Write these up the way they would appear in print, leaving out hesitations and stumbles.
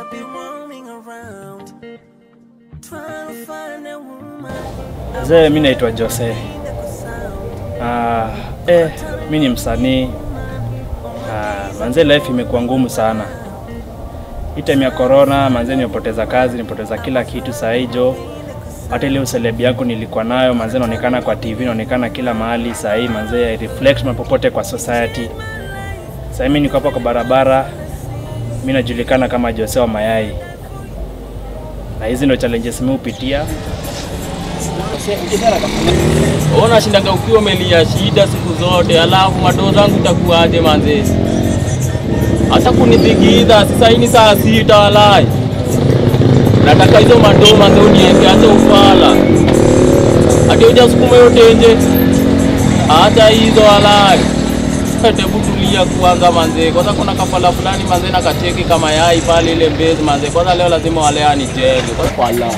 Mimi naitwa Jose. Mimi ni msanii. Manze life imekuwa ngumu sana. Hii time ya corona manze nimepoteza kazi, nimepoteza kila kitu saa hii jo. Hata ile celeb yangu nilikuwa nayo manze inaonekana kwa TV, inaonekana kila mahali saa hii manze reflect mapopote kwa society. Sasa mimi niko hapa kwa barabara. Mimi najulikana kama Jose Wa Mayai. Na hizi ndio challenges mimi hupitia. Ona shindanga ukiwa umelia shida siku zote, alafu madogo zangu itakuaje manze? Hata kunipigiza sasa hii ni saa 6 walai. Nataka hizo madogo manze uniweke hata ufala. Hadi hujasukuma yote nje. Hata hizo walai. Hebu tulia kwanza manze. Kwanza kuna kafala fulani manze na kacheki kama yai pale ile mbezi manze. Kwanza leo lazima wale anijenge. Kwa Allah.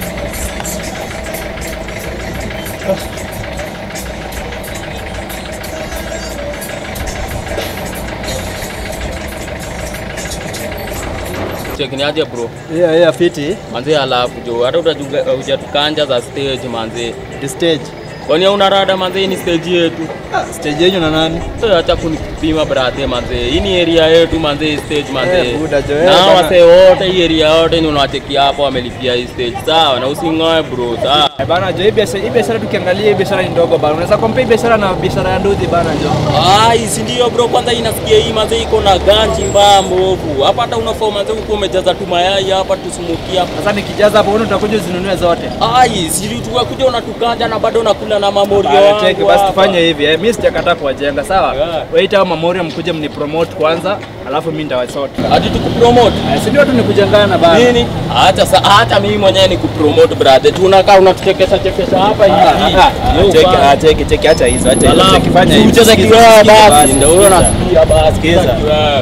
Check ni aje bro? Yeah fiti. Manze alafu jo hata hujatukanja za stage manze. The stage. Kwani unarada manze ni stage yetu? Stage yenyu na nani? Acha kunipima brother manze. Hii ni area yetu manze stage manze. Buda jo. Na wase wote hii area yote ni unawacheki hapo wamelipia hii stage. Sawa na usingoe bro. Sawa. Bana jo hii biashara tukiangalia hii biashara ni ndogo bana. Unaweza compare biashara na biashara ya nduthi bana jo. Si ndio bro, kwanza inasikia hii manze iko na ganji mbambo. Hapa hata unafaa manze uko umejaza tu mayai hapa tusumukia. Sasa nikijaza hapo wewe utakuja uzinunue zote. Si tukakuja unatukanja na bado unakula na mamorio wangu. Check basi tufanye hivi. Mimi sijakataa kuwajenga sawa. Waita hao mamorio mkuje mnipromote kwanza, alafu mimi ndawasort. Hadi tukupromote. Si ndio tu nikujengana bana. Nini? Hata mimi mwenyewe nikupromote brother. Tunakaa unatuchekesha hapa hivi. Check acha hizo. Acha hizo kifanya hivi. Ucheze kiwa basi ndio wewe unasikia basi kiza.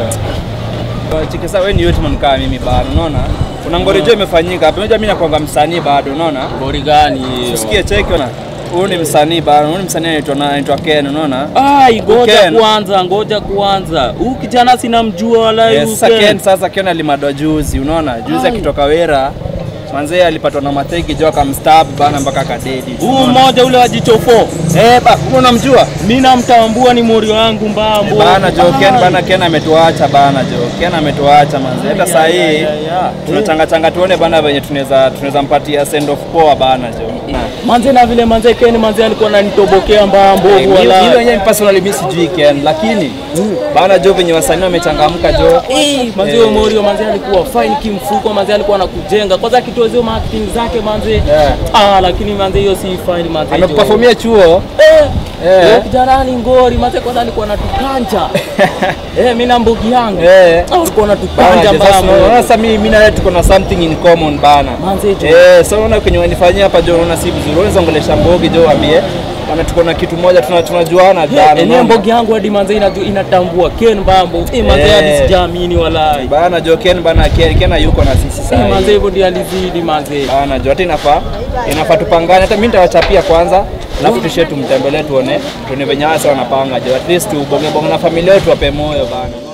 Check sasa wewe ni yote mkaa mimi bana unaona? Kuna ngori jo imefanyika hapa. Unajua mimi nakuanga msanii bado unaona? Ngori gani hiyo? Usikie check ona. Huyu ni msanii bana, huyu ni msanii anaitwa Ken unaona? Ngoja kwanza. Huyu kijana sinamjua wala huyu. Sasa Ken alimadwa juzi, unaona? Juzi akitoka Wera, manze alipatwa na mateki jo akamstab bana mpaka kadedi. Huyu mmoja ule wa jichofo. Unamjua? Mimi namtambua ni mori wangu mbambo. Bana jo Ken ametuacha bana jo. Ken ametuacha manze. Hata saa hii tunachanga tuone bana venye tunaweza mpatia send off poa bana jo. Manze na vile manze Ken manze alikuwa ananitobokea mbambo wala. Mimi wenyewe personally mimi sijui Ken lakini bana jo venye wasanii wamechangamka jo. Manze huyo Morio manze alikuwa fine kimfuko, manze alikuwa anakujenga. Kwanza kitozeo marketing zake manze. Lakini manze hiyo si fine manze. Ameperformia chuo. Kijana ngori manze kwanza alikuwa anatukanja. Mimi na mbogi yangu. Alikuwa anatukanja mbambo. Sasa mimi na wewe tuko na something in common bana. Manze so unaona kwenye wanifanyia hapa jo unaona si vizuri. Unaweza ongelesha mbogi jo ambie bana tuko na kitu moja tunajuana bana. Ni mbogi yangu hadi manze inatambua Ken mbambo. Manze hadi sijaamini wala. Bana jo Ken bana Ken yuko na sisi sasa. Manze hivyo ndio alizidi manze. Bana jo hata inafaa tupangane. Hata mimi nitawachapia kwanza. Alafu tushetu mtembelee tuone venye hasa wanapanga jo. At least ubonge na familia yetu wape moyo bana.